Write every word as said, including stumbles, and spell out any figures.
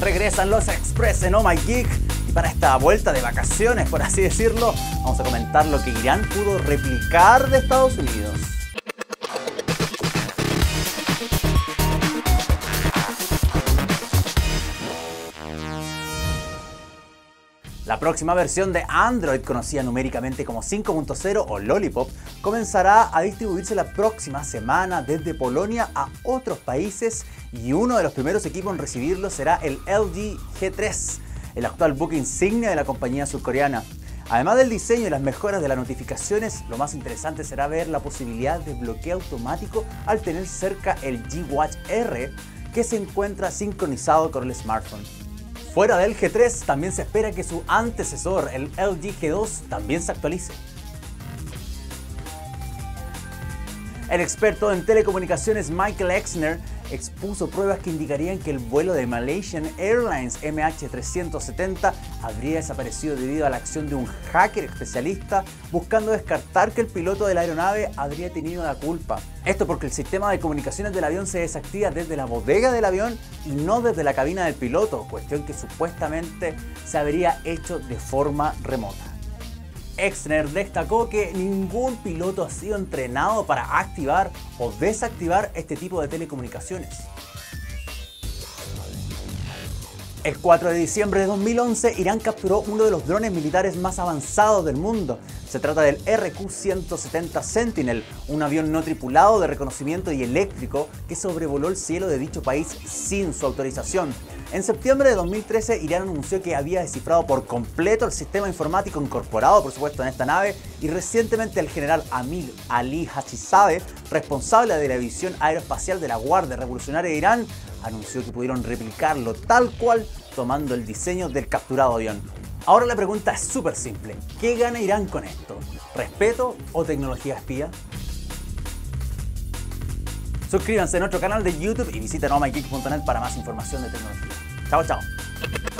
regresan los Express en Oh My Geek. Y para esta vuelta de vacaciones, por así decirlo, vamos a comentar lo que Irán pudo replicar de Estados Unidos. La próxima versión de Android, conocida numéricamente como cinco punto cero o Lollipop, comenzará a distribuirse la próxima semana desde Polonia a otros países y uno de los primeros equipos en recibirlo será el L G G tres, el actual buque insignia de la compañía surcoreana. Además del diseño y las mejoras de las notificaciones, lo más interesante será ver la posibilidad de bloqueo automático al tener cerca el G Watch R, que se encuentra sincronizado con el smartphone. Fuera del G tres, también se espera que su antecesor, el L G G dos, también se actualice. El experto en telecomunicaciones Michael Exner expuso pruebas que indicarían que el vuelo de Malaysian Airlines M H trescientos setenta habría desaparecido debido a la acción de un hacker especialista buscando descartar que el piloto de la aeronave habría tenido la culpa. Esto porque el sistema de comunicaciones del avión se desactiva desde la bodega del avión y no desde la cabina del piloto, cuestión que supuestamente se habría hecho de forma remota. Exner destacó que ningún piloto ha sido entrenado para activar o desactivar este tipo de telecomunicaciones. El cuatro de diciembre de dos mil once, Irán capturó uno de los drones militares más avanzados del mundo. Se trata del R Q ciento setenta Sentinel, un avión no tripulado de reconocimiento y eléctrico que sobrevoló el cielo de dicho país sin su autorización. En septiembre de dos mil trece, Irán anunció que había descifrado por completo el sistema informático incorporado, por supuesto, en esta nave, y recientemente el general Amir Ali Hachizadeh, responsable de la división aeroespacial de la Guardia Revolucionaria de Irán, anunció que pudieron replicarlo tal cual, tomando el diseño del capturado avión. Ahora la pregunta es súper simple. ¿Qué gana Irán con esto? ¿Respeto o tecnología espía? Suscríbanse a nuestro canal de YouTube y visiten oh my geek punto net para más información de tecnología. Chao, chao.